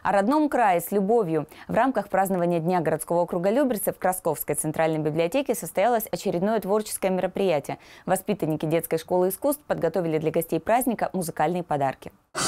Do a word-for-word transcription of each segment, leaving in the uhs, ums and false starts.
О родном крае с любовью. В рамках празднования Дня городского округа Люберцы в Красковской центральной библиотеке состоялось очередное творческое мероприятие. Воспитанники детской школы искусств подготовили для гостей праздника музыкальные подарки.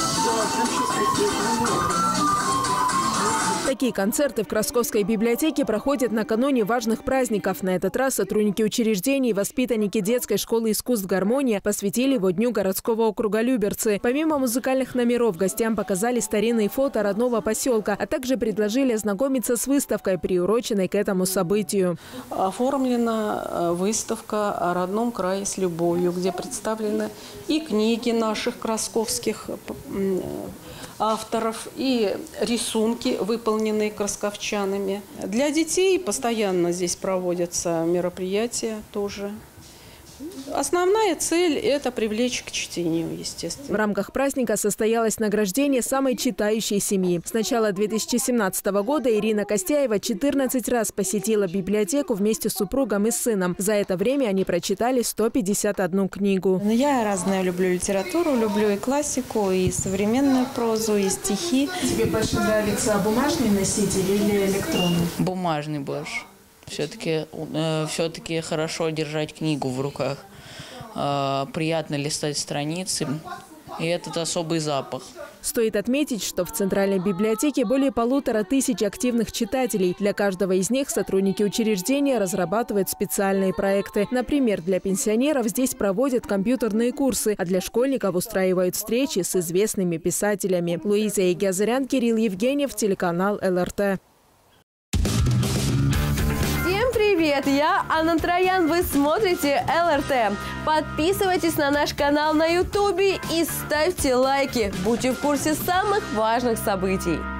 Такие концерты в Красковской библиотеке проходят накануне важных праздников. На этот раз сотрудники учреждений и воспитанники детской школы искусств «Гармония» посвятили его Дню городского округа Люберцы. Помимо музыкальных номеров, гостям показали старинные фото родного поселка, а также предложили ознакомиться с выставкой, приуроченной к этому событию. Оформлена выставка о родном крае с любовью, где представлены и книги наших красковских авторов, и рисунки, выполненные красковчанами. Для детей постоянно здесь проводятся мероприятия тоже. Основная цель – это привлечь к чтению, естественно. В рамках праздника состоялось награждение самой читающей семьи. С начала две тысячи семнадцатого года Ирина Костяева четырнадцать раз посетила библиотеку вместе с супругом и сыном. За это время они прочитали сто пятьдесят одну книгу. Я разную люблю литературу, люблю и классику, и современную прозу, и стихи. Тебе больше нравится бумажный носитель или электронный? Бумажный больше. Все-таки э, все-таки хорошо держать книгу в руках. Э, приятно листать страницы. И этот особый запах. Стоит отметить, что в Центральной библиотеке более полутора тысяч активных читателей. Для каждого из них сотрудники учреждения разрабатывают специальные проекты. Например, для пенсионеров здесь проводят компьютерные курсы, а для школьников устраивают встречи с известными писателями. Луиза Егязарян, Кирилл Евгеньев, телеканал эл эр тэ. Привет, я Анна Троян, вы смотрите эл эр тэ. Подписывайтесь на наш канал на ютубе и ставьте лайки. Будьте в курсе самых важных событий.